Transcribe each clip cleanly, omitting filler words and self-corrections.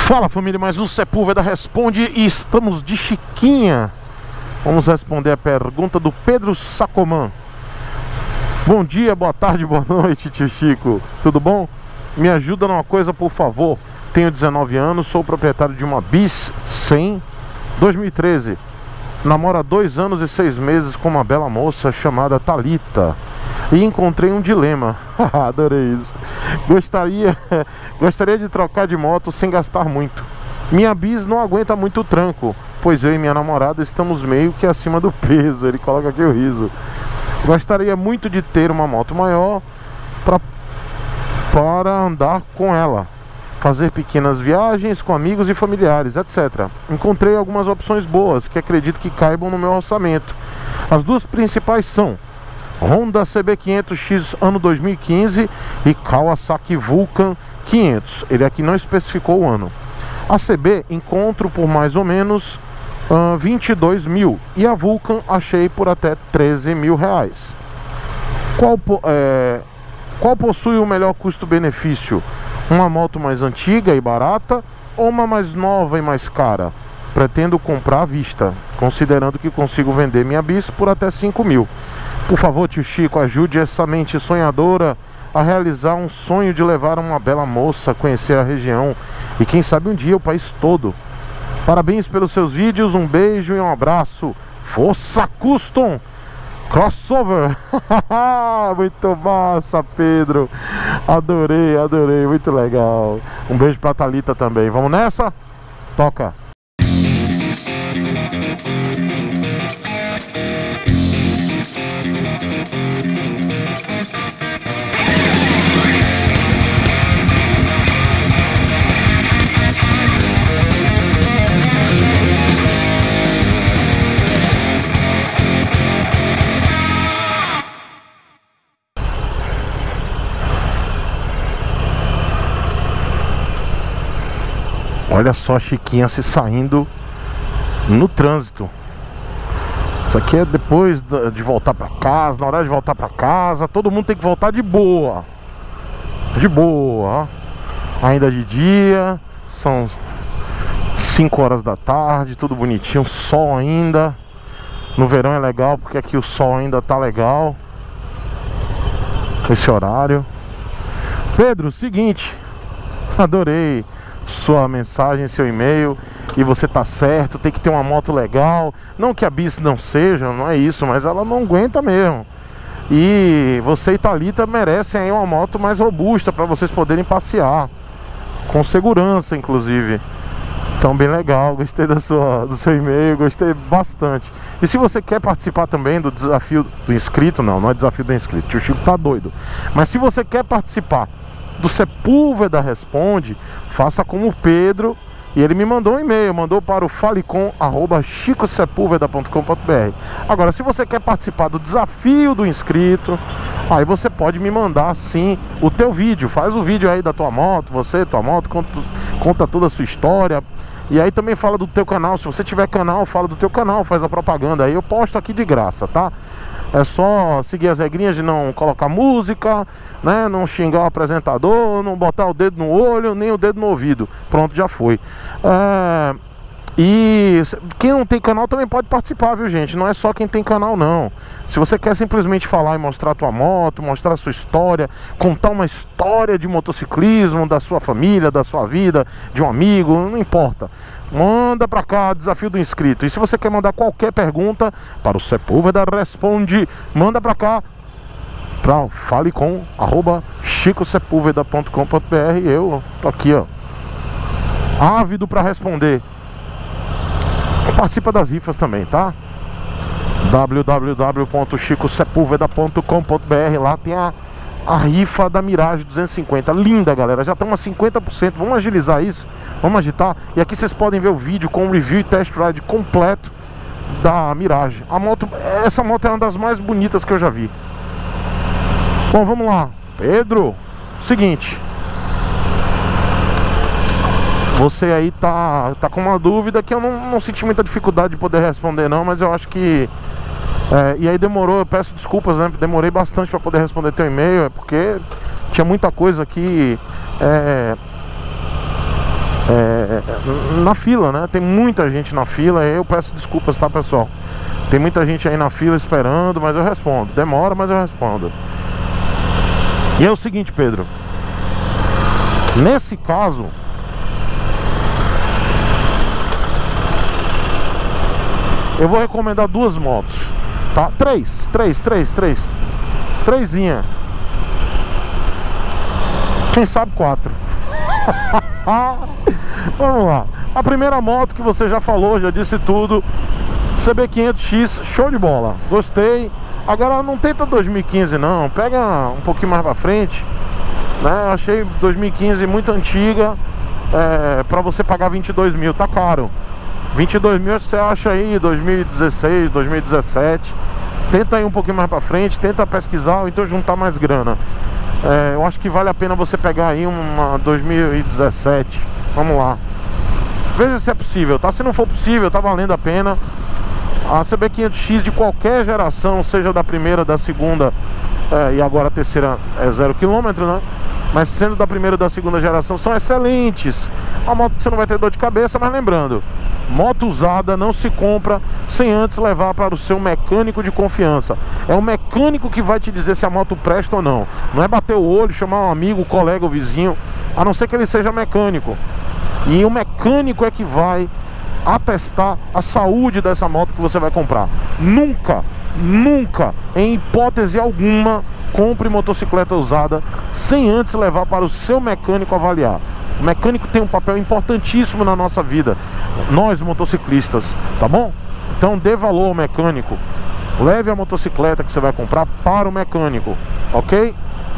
Fala família, mais um Sepúlveda Responde e estamos de Chiquinha. Vamos responder a pergunta do Pedro Sacomã. Bom dia, boa tarde, boa noite, tio Chico. Tudo bom? Me ajuda numa coisa, por favor. Tenho 19 anos, sou proprietário de uma Bis 100 2013. Namoro há 2 anos e 6 meses com uma bela moça chamada Thalita. E encontrei um dilema. Adorei isso. Gostaria de trocar de moto sem gastar muito. Minha Bis não aguenta muito tranco, pois eu e minha namorada estamos meio que acima do peso. Ele coloca aqui o riso. Gostaria muito de ter uma moto maior para andar com ela, fazer pequenas viagens com amigos e familiares, etc. Encontrei algumas opções boas que acredito que caibam no meu orçamento. As duas principais são Honda CB500X ano 2015 e Kawasaki Vulcan 500. Ele aqui não especificou o ano. A CB encontro por mais ou menos 22 mil e a Vulcan achei por até 13 mil reais. Qual possui o melhor custo-benefício? Uma moto mais antiga e barata ou uma mais nova e mais cara? Pretendo comprar à vista, considerando que consigo vender minha Bis por até 5 mil. Por favor, tio Chico, ajude essa mente sonhadora a realizar um sonho de levar uma bela moça a conhecer a região e quem sabe um dia o país todo. Parabéns pelos seus vídeos, um beijo e um abraço. Força Custom Crossover. Muito massa, Pedro. Adorei, adorei, muito legal. Um beijo pra Thalita também. Vamos nessa? Toca. Olha só a Chiquinha se saindo no trânsito. Isso aqui é depois de voltar pra casa. Na hora de voltar pra casa, todo mundo tem que voltar de boa. De boa, ó. Ainda de dia. São 5 horas da tarde, tudo bonitinho. Sol ainda. No verão é legal porque aqui o sol ainda tá legal. Esse horário. Pedro, seguinte. Adorei sua mensagem, seu e-mail. E você tá certo, tem que ter uma moto legal. Não que a Bis não seja, não é isso, mas ela não aguenta mesmo. E você e Thalita merecem aí uma moto mais robusta para vocês poderem passear com segurança, inclusive. Então, bem legal, gostei do seu e-mail, gostei bastante. E se você quer participar também do desafio do inscrito, não é desafio do inscrito, tio Chico tá doido. Mas se você quer participar do Sepúlveda Responde, faça como o Pedro. E ele me mandou um e-mail, mandou para o falecom@chicosepulveda.com.br. Agora, se você quer participar do desafio do inscrito, aí você pode me mandar sim o teu vídeo. Faz o vídeo aí da tua moto, tua moto, conta toda a sua história. E aí também fala do teu canal. Se você tiver canal, fala do teu canal, faz a propaganda. Aí eu posto aqui de graça, tá? É só seguir as regrinhas de não colocar música, né? Não xingar o apresentador, não botar o dedo no olho, nem o dedo no ouvido. Pronto, já foi. E quem não tem canal também pode participar, viu, gente? Não é só quem tem canal, não. Se você quer simplesmente falar e mostrar a tua moto, mostrar a sua história, contar uma história de motociclismo, da sua família, da sua vida, de um amigo, não importa. Manda pra cá, desafio do inscrito. E se você quer mandar qualquer pergunta para o Sepúlveda Responde, manda pra cá, pra falecom@chicosepulveda.com.br. Eu tô aqui, ó, ávido pra responder. Participa das rifas também, tá? www.chicosepulveda.com.br. Lá tem a rifa da Mirage 250. Linda, galera. Já estamos a 50%. Vamos agilizar isso. Vamos agitar. E aqui vocês podem ver o vídeo com o review e test ride completo da Mirage. Essa moto é uma das mais bonitas que eu já vi. Bom, vamos lá. Pedro, seguinte. Você aí tá com uma dúvida que eu não senti muita dificuldade de poder responder não, mas eu acho que e aí demorou, eu peço desculpas, né? Demorei bastante para poder responder teu e-mail, porque tinha muita coisa aqui na fila, né? Tem muita gente na fila. Eu peço desculpas, tá, pessoal? Tem muita gente aí na fila esperando, mas eu respondo. Demora, mas eu respondo. E é o seguinte, Pedro, nesse caso, eu vou recomendar duas motos, tá? Trezinha. Quem sabe 4. Vamos lá. A primeira moto que você já falou, já disse tudo, CB500X, show de bola. Gostei. Agora não tenta 2015 não, pega um pouquinho mais pra frente, né? Eu achei 2015 muito antiga, pra você pagar 22 mil, tá caro. 22 mil você acha aí 2016, 2017. Tenta ir um pouquinho mais pra frente, tenta pesquisar ou então juntar mais grana. Eu acho que vale a pena você pegar aí uma 2017. Vamos lá, veja se é possível, tá? Se não for possível, tá valendo a pena. A CB500X de qualquer geração, seja da primeira, da segunda, e agora a terceira é 0 km, né? Mas sendo da primeira ou da segunda geração, são excelentes. Uma moto que você não vai ter dor de cabeça, mas lembrando, moto usada não se compra sem antes levar para o seu mecânico de confiança. É o mecânico que vai te dizer se a moto presta ou não. Não é bater o olho, chamar um amigo, colega ou vizinho, a não ser que ele seja mecânico. E o mecânico é que vai atestar a saúde dessa moto que você vai comprar. Nunca, em hipótese alguma, compre motocicleta usada sem antes levar para o seu mecânico avaliar. O mecânico tem um papel importantíssimo na nossa vida, nós motociclistas, tá bom? Então dê valor ao mecânico. Leve a motocicleta que você vai comprar para o mecânico, ok?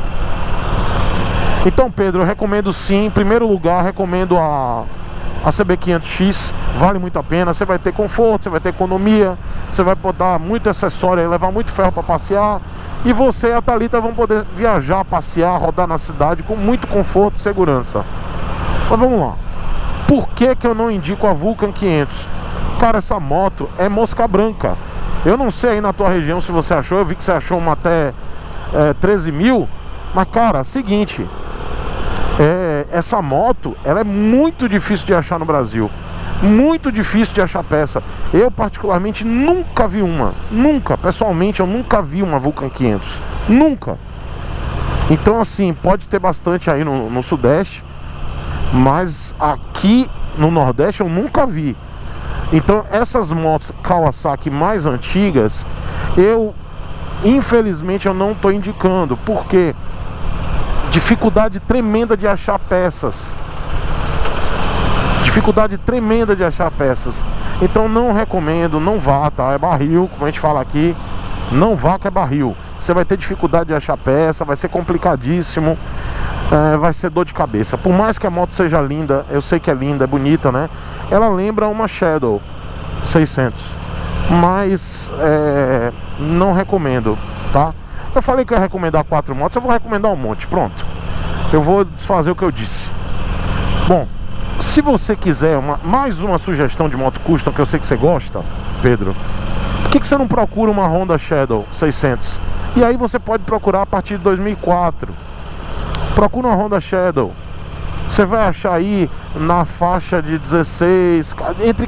Então, Pedro, eu recomendo sim. Em primeiro lugar, recomendo a CB500X, vale muito a pena. Você vai ter conforto, você vai ter economia, você vai botar muito acessório aí, levar muito ferro para passear. E você e a Thalita vão poder viajar, passear, rodar na cidade com muito conforto e segurança. Mas vamos lá. Por que que eu não indico a Vulcan 500? Cara, essa moto é mosca branca. Eu não sei aí na tua região se você achou. Eu vi que você achou uma até 13 mil. Mas cara, seguinte, essa moto, ela é muito difícil de achar no Brasil. Muito difícil de achar peça. Eu particularmente nunca vi uma. Nunca, pessoalmente eu nunca vi uma Vulcan 500. Nunca. Então assim, pode ter bastante aí no Sudeste, mas aqui no Nordeste eu nunca vi. Então essas motos Kawasaki mais antigas, infelizmente eu não estou indicando. Por quê? Dificuldade tremenda de achar peças. Dificuldade tremenda de achar peças. Então não recomendo, não vá, tá? É barril, como a gente fala aqui. Não vá que é barril. Você vai ter dificuldade de achar peça, vai ser complicadíssimo, vai ser dor de cabeça. Por mais que a moto seja linda, eu sei que é linda, é bonita, né? Ela lembra uma Shadow 600. Mas não recomendo, tá? Eu falei que eu ia recomendar 4 motos, eu vou recomendar um monte, pronto. Eu vou desfazer o que eu disse. Bom, se você quiser mais uma sugestão de moto custom, que eu sei que você gosta, Pedro, por que você não procura uma Honda Shadow 600? E aí você pode procurar a partir de 2004. Procura uma Honda Shadow. Você vai achar aí na faixa de 16, entre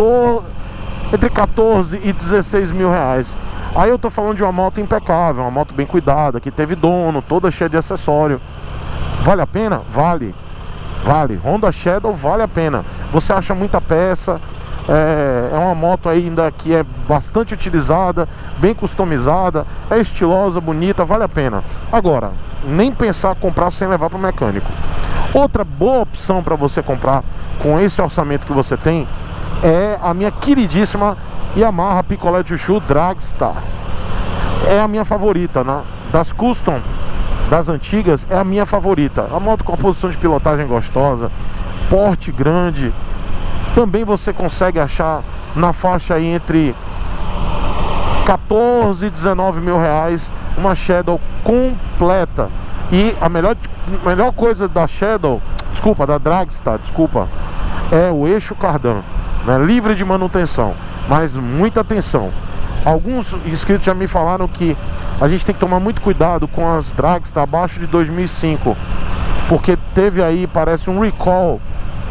14 e 16 mil reais. Aí eu tô falando de uma moto impecável, uma moto bem cuidada, que teve dono, toda cheia de acessório. Vale a pena? Vale. Vale. Honda Shadow vale a pena. Você acha muita peça. É uma moto ainda que é bastante utilizada, bem customizada, é estilosa, bonita, vale a pena. Agora, nem pensar comprar sem levar para o mecânico. Outra boa opção para você comprar com esse orçamento que você tem é a minha queridíssima Yamaha Picolé Chuchu Dragstar. É a minha favorita, né? Das custom, das antigas, é a minha favorita. A moto com a posição de pilotagem gostosa, porte grande. Também você consegue achar na faixa aí entre 14 e 19 mil reais uma Shadow completa. E a melhor coisa da Shadow, da Dragstar, é o eixo cardan, né? Livre de manutenção, mas muita atenção. Alguns inscritos já me falaram que a gente tem que tomar muito cuidado com as Dragstar abaixo de 2005, porque teve aí, parece um recall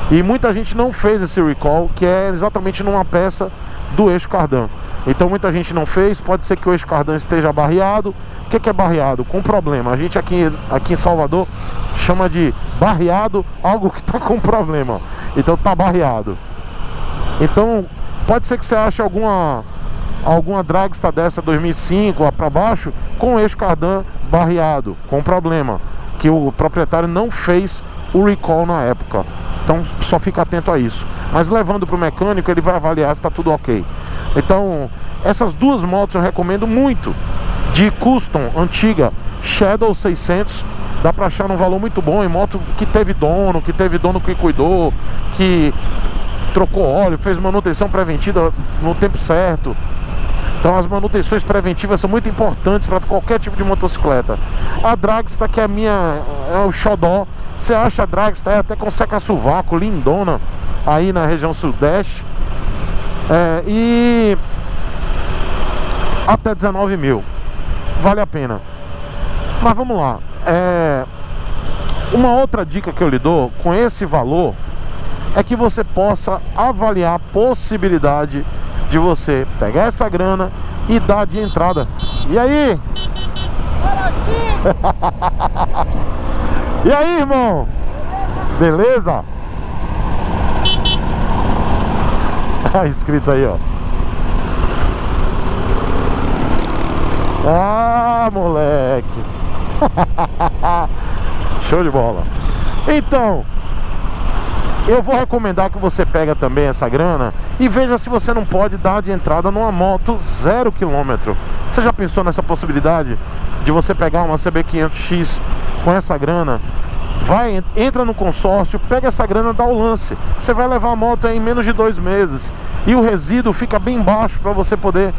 E muita gente não fez esse recall, que é exatamente numa peça do eixo cardan. Então muita gente não fez, pode ser que o eixo cardan esteja barreado. O que é barreado? Com problema. A gente aqui em Salvador chama de barreado algo que está com problema. Então tá barreado. Então pode ser que você ache alguma Dragstar dessa 2005 para baixo com o eixo cardan barreado, com problema, que o proprietário não fez o recall na época. Então só fica atento a isso. Mas levando para o mecânico, ele vai avaliar se está tudo ok. Então essas duas motos eu recomendo muito. De custom antiga, Shadow 600, dá para achar num valor muito bom, em moto que teve dono que cuidou, que trocou óleo, fez manutenção preventiva no tempo certo. Então as manutenções preventivas são muito importantes para qualquer tipo de motocicleta. A Dragstar, que é o xodó, você acha a Dragstar até com seca-sovaco, lindona, aí na região sudeste, e até 19 mil, vale a pena. Mas vamos lá, uma outra dica que eu lhe dou com esse valor é que você possa avaliar a possibilidade de você pegar essa grana e dar de entrada. E aí? E aí, irmão? Beleza? Escrito aí, ó. Ah, moleque. Show de bola. Então, eu vou recomendar que você pega também essa grana e veja se você não pode dar de entrada numa moto 0 km. Você já pensou nessa possibilidade de você pegar uma CB500X com essa grana? Entra no consórcio, pega essa grana, dá o lance. Você vai levar a moto em menos de 2 meses e o resíduo fica bem baixo para você poder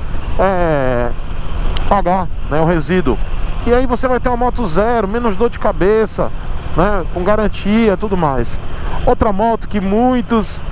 pagar, né, o resíduo. E aí você vai ter uma moto zero, menos dor de cabeça, né, com garantia, tudo mais. Outra moto que muitos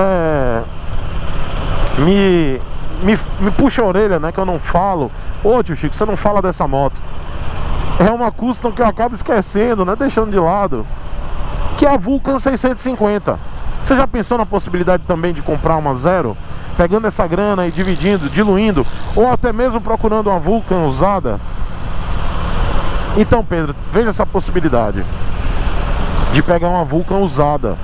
me puxam a orelha, né, que eu não falo. Ô tio Chico, você não fala dessa moto. É uma custom que eu acabo esquecendo, né, deixando de lado, que é a Vulcan 650. Você já pensou na possibilidade também de comprar uma zero? Pegando essa grana e dividindo, diluindo, ou até mesmo procurando uma Vulcan usada? Então, Pedro, veja essa possibilidade de pegar uma Vulcan usada.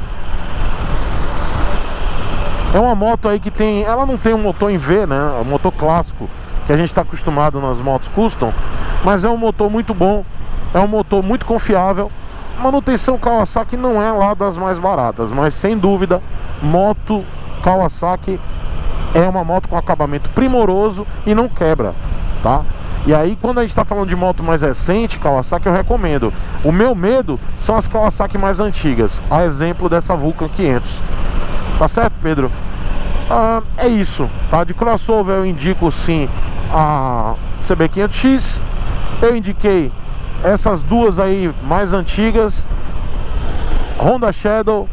É uma moto aí que tem... Ela não tem um motor em V, né? É um motor clássico que a gente está acostumado nas motos custom, mas é um motor muito bom, é um motor muito confiável. Manutenção Kawasaki não é lá das mais baratas, mas sem dúvida, moto Kawasaki é uma moto com acabamento primoroso e não quebra, tá? E aí, quando a gente está falando de moto mais recente, Kawasaki, eu recomendo. O meu medo são as Kawasaki mais antigas, a exemplo dessa Vulcan 500. Tá certo, Pedro? É isso, tá? De crossover eu indico sim a CB500X. Eu indiquei essas duas aí mais antigas, Honda Shadow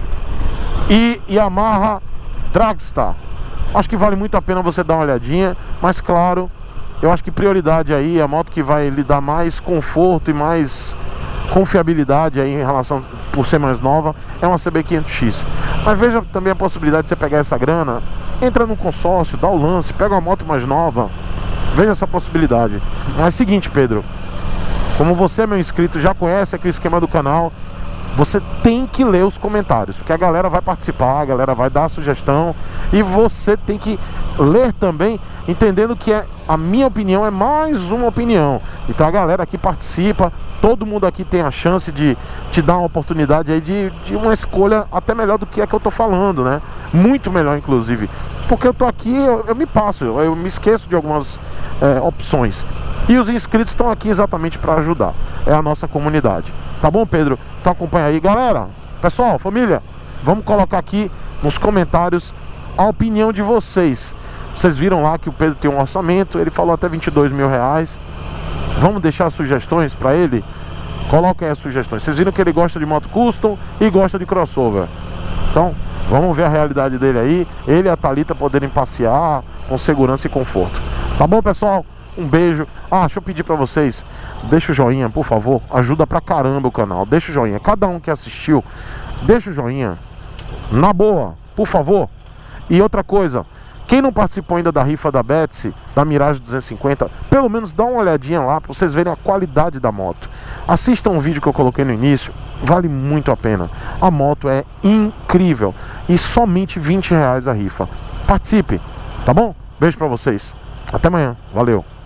e Yamaha Dragstar. Acho que vale muito a pena você dar uma olhadinha, mas claro, eu acho que prioridade aí, a moto que vai lhe dar mais conforto e mais confiabilidade aí em relação, por ser mais nova, é uma CB500X. Mas veja também a possibilidade de você pegar essa grana, entra no consórcio, dá o lance, pega uma moto mais nova. Veja essa possibilidade. Mas seguinte, Pedro, como você é meu inscrito, já conhece aqui o esquema do canal, você tem que ler os comentários, porque a galera vai participar, a galera vai dar sugestão, e você tem que ler também, entendendo que a minha opinião é mais uma opinião. Então a galera aqui participa, todo mundo aqui tem a chance de te dar uma oportunidade aí de uma escolha até melhor do que a que eu tô falando, né? Muito melhor, inclusive, porque eu tô aqui, eu me passo, eu me esqueço de algumas opções. E os inscritos estão aqui exatamente para ajudar. É a nossa comunidade. Tá bom, Pedro? Então acompanha aí, galera. Pessoal, família, vamos colocar aqui nos comentários a opinião de vocês. Vocês viram lá que o Pedro tem um orçamento, ele falou até 22 mil reais. Vamos deixar sugestões para ele? Coloquem as sugestões. Vocês viram que ele gosta de moto custom e gosta de crossover. Então, vamos ver a realidade dele aí. Ele e a Thalita poderem passear com segurança e conforto. Tá bom, pessoal? Um beijo. Deixa eu pedir pra vocês, deixa o joinha, por favor. Ajuda pra caramba o canal. Deixa o joinha. Cada um que assistiu, deixa o joinha. Na boa, por favor. E outra coisa, quem não participou ainda da rifa da Betsy, da Mirage 250, pelo menos dá uma olhadinha lá para vocês verem a qualidade da moto. Assistam um vídeo que eu coloquei no início, vale muito a pena. A moto é incrível e somente R$20 a rifa. Participe, tá bom? Beijo para vocês. Até amanhã. Valeu.